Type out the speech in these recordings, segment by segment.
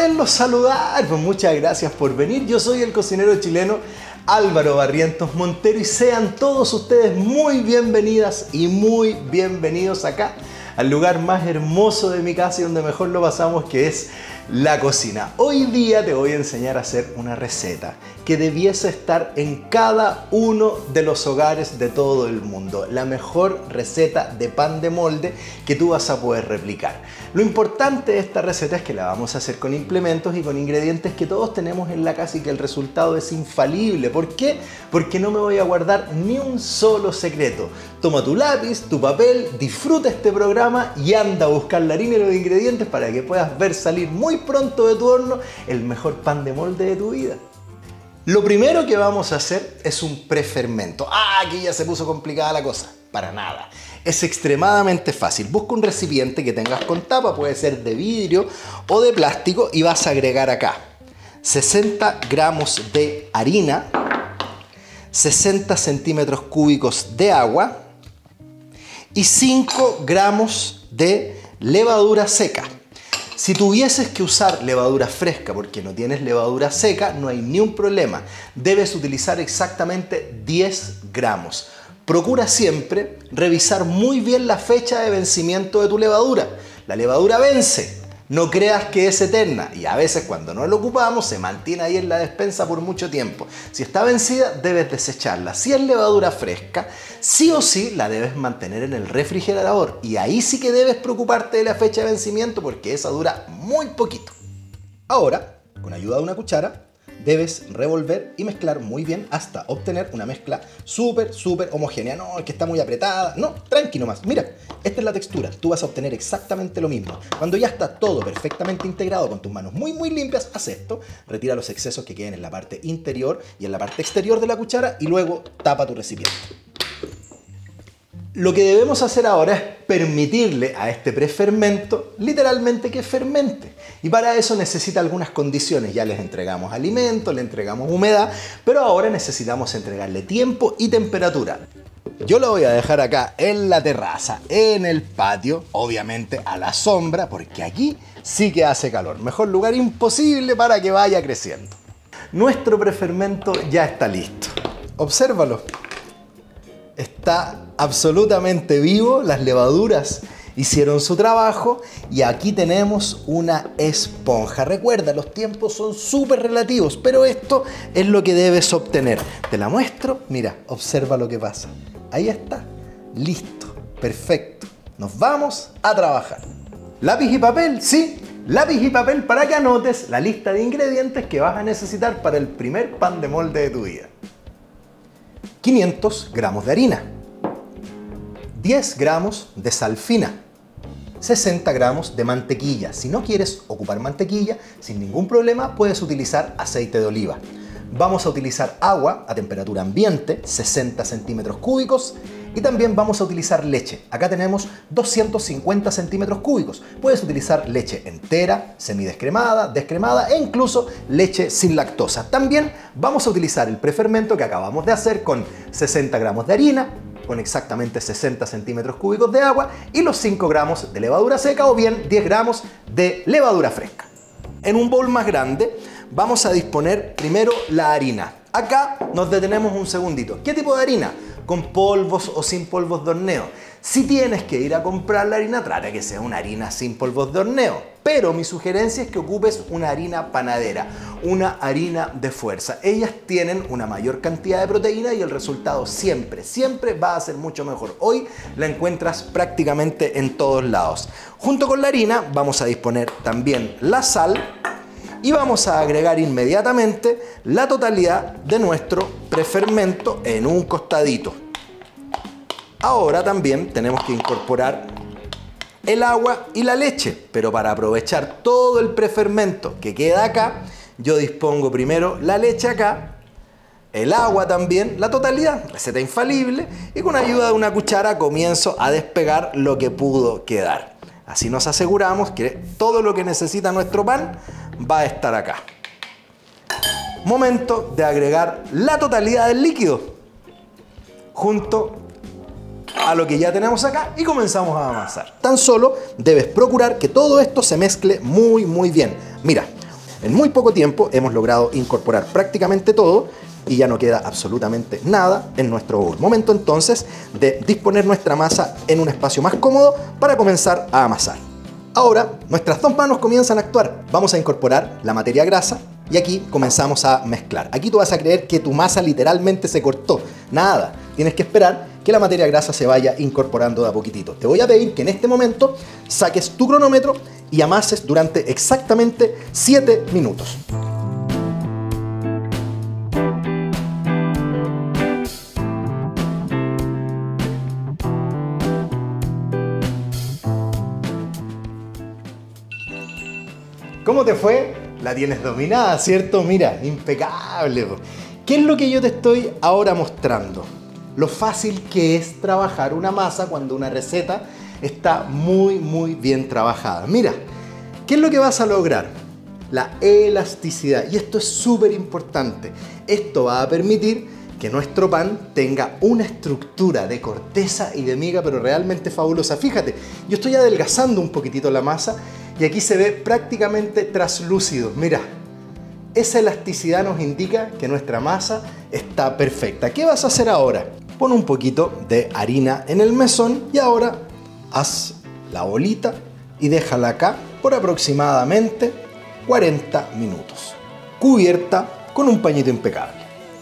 poderlos saludar. Pues muchas gracias por venir. Yo soy el cocinero chileno Álvaro Barrientos Montero y sean todos ustedes muy bienvenidas y muy bienvenidos acá al lugar más hermoso de mi casa y donde mejor lo pasamos, que es la cocina. Hoy día te voy a enseñar a hacer una receta que debiese estar en cada uno de los hogares de todo el mundo. La mejor receta de pan de molde que tú vas a poder replicar. Lo importante de esta receta es que la vamos a hacer con implementos y con ingredientes que todos tenemos en la casa y que el resultado es infalible. ¿Por qué? Porque no me voy a guardar ni un solo secreto. Toma tu lápiz, tu papel, disfruta este programa y anda a buscar la harina y los ingredientes para que puedas ver salir muy pronto de tu horno el mejor pan de molde de tu vida. Lo primero que vamos a hacer es un prefermento. Aquí ya se puso complicada la cosa. Para nada. Es extremadamente fácil. Busca un recipiente que tengas con tapa, puede ser de vidrio o de plástico, y vas a agregar acá 60 gramos de harina, 60 centímetros cúbicos de agua y 5 gramos de levadura seca. Si tuvieses que usar levadura fresca porque no tienes levadura seca, no hay ni un problema. Debes utilizar exactamente 10 gramos. Procura siempre revisar muy bien la fecha de vencimiento de tu levadura. La levadura vence, no creas que es eterna y a veces cuando no lo ocupamos se mantiene ahí en la despensa por mucho tiempo. Si está vencida debes desecharla. Si es levadura fresca, sí o sí la debes mantener en el refrigerador y ahí sí que debes preocuparte de la fecha de vencimiento porque esa dura muy poquito. Ahora, con ayuda de una cuchara, debes revolver y mezclar muy bien hasta obtener una mezcla súper homogénea. No, es que está muy apretada. No, tranqui nomás. Mira, esta es la textura. Tú vas a obtener exactamente lo mismo. Cuando ya está todo perfectamente integrado con tus manos muy limpias, haz esto. Retira los excesos que queden en la parte interior y en la parte exterior de la cuchara y luego tapa tu recipiente. Lo que debemos hacer ahora es permitirle a este prefermento literalmente que fermente. Y para eso necesita algunas condiciones. Ya les entregamos alimento, le entregamos humedad, pero ahora necesitamos entregarle tiempo y temperatura. Yo lo voy a dejar acá en la terraza, en el patio, obviamente a la sombra, porque aquí sí que hace calor. Mejor lugar imposible para que vaya creciendo. Nuestro prefermento ya está listo. Obsérvalo. Está absolutamente vivo, las levaduras hicieron su trabajo y aquí tenemos una esponja. Recuerda, los tiempos son súper relativos, pero esto es lo que debes obtener. Te la muestro, mira, observa lo que pasa. Ahí está, listo, perfecto. Nos vamos a trabajar. ¿Lápiz y papel? Sí, lápiz y papel para que anotes la lista de ingredientes que vas a necesitar para el primer pan de molde de tu vida. 500 gramos de harina, 10 gramos de sal fina, 60 gramos de mantequilla. Si no quieres ocupar mantequilla, sin ningún problema puedes utilizar aceite de oliva. Vamos a utilizar agua a temperatura ambiente, 60 centímetros cúbicos, y también vamos a utilizar leche. Acá tenemos 250 centímetros cúbicos. Puedes utilizar leche entera, semidescremada, descremada e incluso leche sin lactosa. También vamos a utilizar el prefermento que acabamos de hacer con 60 gramos de harina, con exactamente 60 centímetros cúbicos de agua y los 5 gramos de levadura seca o bien 10 gramos de levadura fresca. En un bowl más grande vamos a disponer primero la harina. Acá nos detenemos un segundito. ¿Qué tipo de harina? ¿Con polvos o sin polvos de horneo? Si tienes que ir a comprar la harina, trata que sea una harina sin polvos de horneo. Pero mi sugerencia es que ocupes una harina panadera, una harina de fuerza. Ellas tienen una mayor cantidad de proteína y el resultado siempre va a ser mucho mejor. Hoy la encuentras prácticamente en todos lados. Junto con la harina vamos a disponer también la sal y vamos a agregar inmediatamente la totalidad de nuestro prefermento en un costadito. Ahora también tenemos que incorporar el agua y la leche, pero para aprovechar todo el prefermento que queda acá, yo dispongo primero la leche acá, el agua también, la totalidad, receta infalible, y con ayuda de una cuchara comienzo a despegar lo que pudo quedar. Así nos aseguramos que todo lo que necesita nuestro pan va a estar acá. Momento de agregar la totalidad del líquido junto a lo que ya tenemos acá y comenzamos a amasar. Tan solo debes procurar que todo esto se mezcle muy bien. Mira, En muy poco tiempo hemos logrado incorporar prácticamente todo y ya no queda absolutamente nada en nuestro bowl. Momento entonces de disponer nuestra masa en un espacio más cómodo para comenzar a amasar. Ahora nuestras dos manos comienzan a actuar. Vamos a incorporar la materia grasa y aquí comenzamos a mezclar. Aquí tú vas a creer que tu masa literalmente se cortó. Nada, tienes que esperar que la materia grasa se vaya incorporando de a poquitito. Te voy a pedir que en este momento saques tu cronómetro y amases durante exactamente 7 minutos. ¿Cómo te fue? La tienes dominada, ¿cierto? Mira, impecable. ¿Qué es lo que yo te estoy ahora mostrando? Lo fácil que es trabajar una masa cuando una receta está muy bien trabajada. Mira, ¿qué es lo que vas a lograr? La elasticidad. Y esto es súper importante. Esto va a permitir que nuestro pan tenga una estructura de corteza y de miga, pero realmente fabulosa. Fíjate, yo estoy adelgazando un poquitito la masa y aquí se ve prácticamente traslúcido. Mira, esa elasticidad nos indica que nuestra masa está perfecta. ¿Qué vas a hacer ahora? Pon un poquito de harina en el mesón y ahora haz la bolita y déjala acá por aproximadamente 40 minutos, cubierta con un pañito impecable.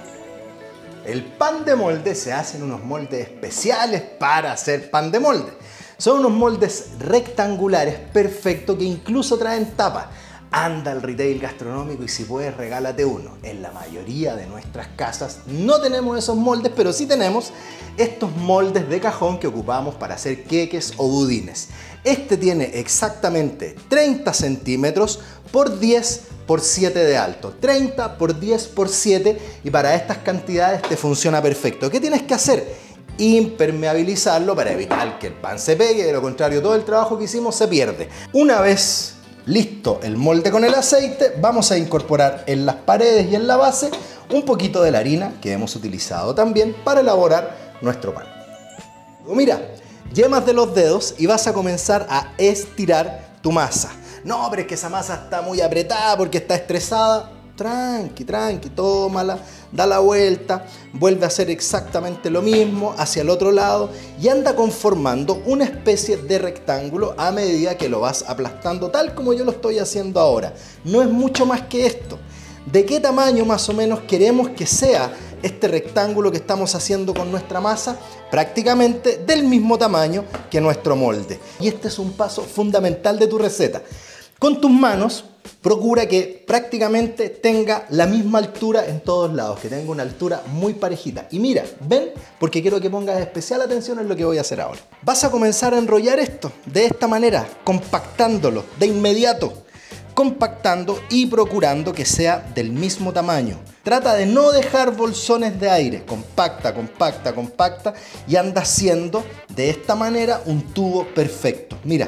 El pan de molde se hace en unos moldes especiales para hacer pan de molde. Son unos moldes rectangulares perfectos que incluso traen tapa. Anda al retail gastronómico y si puedes regálate uno. En la mayoría de nuestras casas no tenemos esos moldes, pero sí tenemos estos moldes de cajón que ocupamos para hacer queques o budines. Este tiene exactamente 30 centímetros por 10 por 7 de alto, 30 por 10 por 7, y para estas cantidades te funciona perfecto. ¿Qué tienes que hacer? Impermeabilizarlo para evitar que el pan se pegue, de lo contrario todo el trabajo que hicimos se pierde. Una vez listo el molde con el aceite, vamos a incorporar en las paredes y en la base un poquito de la harina que hemos utilizado también para elaborar nuestro pan. Mira, yemas de los dedos y vas a comenzar a estirar tu masa. No, pero es que esa masa está muy apretada porque está estresada. Tranqui, tómala, da la vuelta, vuelve a hacer exactamente lo mismo hacia el otro lado y anda conformando una especie de rectángulo a medida que lo vas aplastando, tal como yo lo estoy haciendo ahora. No es mucho más que esto. ¿De qué tamaño más o menos queremos que sea este rectángulo que estamos haciendo con nuestra masa? Prácticamente del mismo tamaño que nuestro molde. Y este es un paso fundamental de tu receta. Con tus manos, procura que prácticamente tenga la misma altura en todos lados, que tenga una altura muy parejita. Y mira, ven, porque quiero que pongas especial atención en lo que voy a hacer ahora. Vas a comenzar a enrollar esto de esta manera, compactándolo de inmediato. Compactando y procurando que sea del mismo tamaño. Trata de no dejar bolsones de aire. Compacta y anda haciendo de esta manera un tubo perfecto. Mira,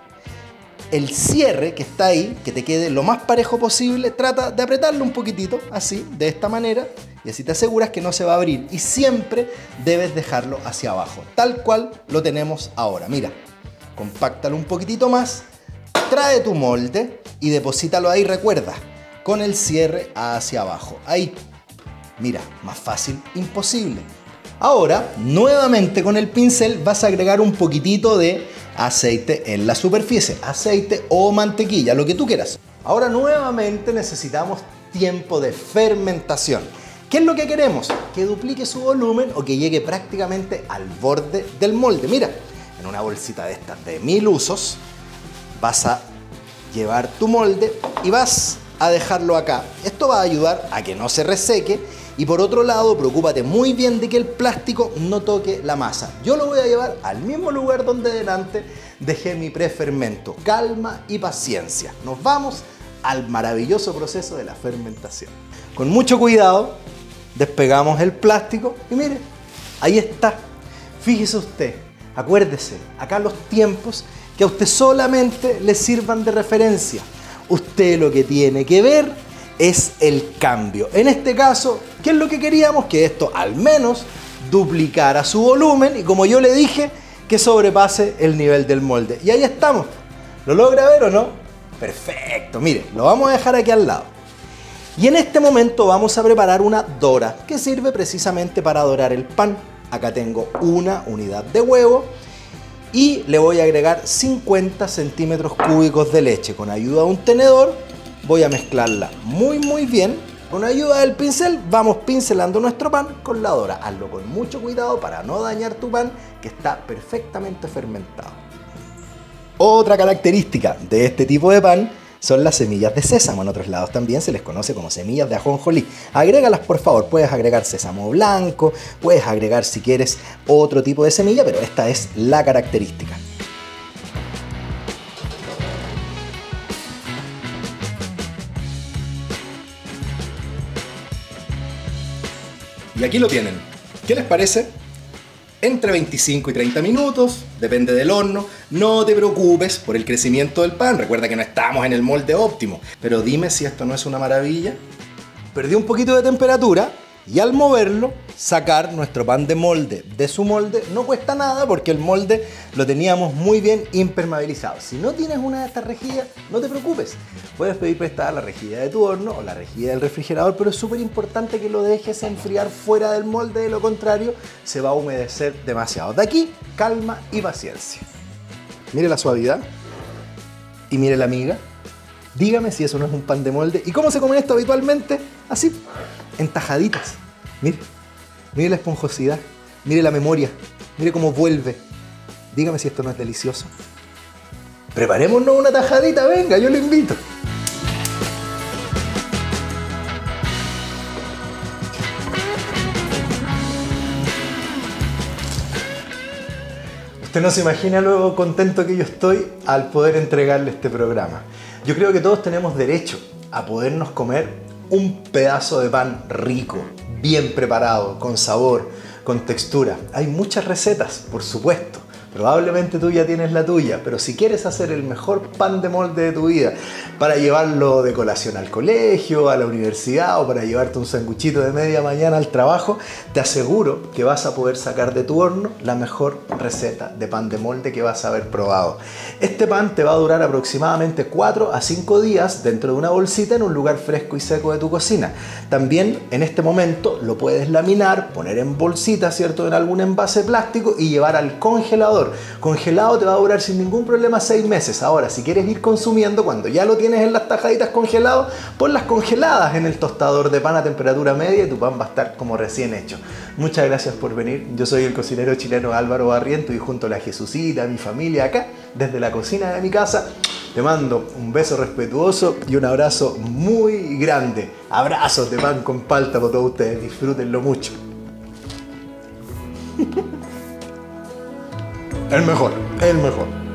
el cierre que está ahí, que te quede lo más parejo posible, trata de apretarlo un poquitito, así, de esta manera, y así te aseguras que no se va a abrir. Y siempre debes dejarlo hacia abajo, tal cual lo tenemos ahora. Mira, compáctalo un poquitito más, trae tu molde y deposítalo ahí, recuerda, con el cierre hacia abajo. Ahí, mira, más fácil imposible. Ahora, nuevamente con el pincel vas a agregar un poquitito de aceite en la superficie, aceite o mantequilla, lo que tú quieras. Ahora nuevamente necesitamos tiempo de fermentación. ¿Qué es lo que queremos? Que duplique su volumen o que llegue prácticamente al borde del molde. Mira, en una bolsita de estas de 1000 usos vas a llevar tu molde y vas a dejarlo acá. Esto va a ayudar a que no se reseque. Y por otro lado, preocúpate muy bien de que el plástico no toque la masa. Yo lo voy a llevar al mismo lugar donde delante dejé mi prefermento. Calma y paciencia. Nos vamos al maravilloso proceso de la fermentación. Con mucho cuidado, despegamos el plástico y mire, ahí está. Fíjese usted, acuérdese, acá los tiempos que a usted solamente le sirvan de referencia. Usted lo que tiene que ver es el cambio. En este caso, ¿qué es lo que queríamos? Que esto al menos duplicara su volumen y, como yo le dije, que sobrepase el nivel del molde. Y ahí estamos. ¿Lo logra ver o no? Perfecto, mire, lo vamos a dejar aquí al lado. Y en este momento vamos a preparar una dora que sirve precisamente para dorar el pan. Acá tengo una unidad de huevo y le voy a agregar 50 centímetros cúbicos de leche. Con ayuda de un tenedor voy a mezclarla muy bien. Con ayuda del pincel vamos pincelando nuestro pan con la dora. Hazlo con mucho cuidado para no dañar tu pan, que está perfectamente fermentado. Otra característica de este tipo de pan son las semillas de sésamo. En otros lados también se les conoce como semillas de ajonjolí. Agrégalas, por favor. Puedes agregar sésamo blanco, puedes agregar si quieres otro tipo de semilla, pero esta es la característica. Y aquí lo tienen. ¿Qué les parece? Entre 25 y 30 minutos, depende del horno. No te preocupes por el crecimiento del pan. Recuerda que no estamos en el molde óptimo. Pero dime si esto no es una maravilla. Perdí un poquito de temperatura y al moverlo, sacar nuestro pan de molde de su molde no cuesta nada porque el molde lo teníamos muy bien impermeabilizado. Si no tienes una de estas rejillas, no te preocupes. Puedes pedir prestada la rejilla de tu horno o la rejilla del refrigerador, pero es súper importante que lo dejes enfriar fuera del molde, de lo contrario se va a humedecer demasiado. De aquí, calma y paciencia. Mire la suavidad y mire la miga. Dígame si eso no es un pan de molde. ¿Y cómo se come esto habitualmente? Así, en tajaditas. Mire, mire la esponjosidad, mire la memoria, mire cómo vuelve. Dígame si esto no es delicioso. Preparémonos una tajadita, venga, yo lo invito. Usted no se imagina lo contento que yo estoy al poder entregarle este programa. Yo creo que todos tenemos derecho a podernos comer un pedazo de pan rico, bien preparado, con sabor, con textura. Hay muchas recetas, por supuesto. Probablemente tú ya tienes la tuya, pero si quieres hacer el mejor pan de molde de tu vida para llevarlo de colación al colegio, a la universidad o para llevarte un sanguchito de media mañana al trabajo, te aseguro que vas a poder sacar de tu horno la mejor receta de pan de molde que vas a haber probado. Este pan te va a durar aproximadamente 4 a 5 días dentro de una bolsita en un lugar fresco y seco de tu cocina. También en este momento lo puedes laminar, poner en bolsita, ¿cierto?, en algún envase plástico y llevar al congelador. Congelado te va a durar sin ningún problema 6 meses. Ahora, si quieres ir consumiendo, cuando ya lo tienes en las tajaditas congelado, ponlas congeladas en el tostador de pan a temperatura media y tu pan va a estar como recién hecho. Muchas gracias por venir. Yo soy el cocinero chileno Álvaro Barrientos y junto a la Jesucita, mi familia acá, desde la cocina de mi casa, te mando un beso respetuoso y un abrazo muy grande. Abrazos de pan con palta para todos ustedes. Disfrútenlo mucho. El mejor, el mejor.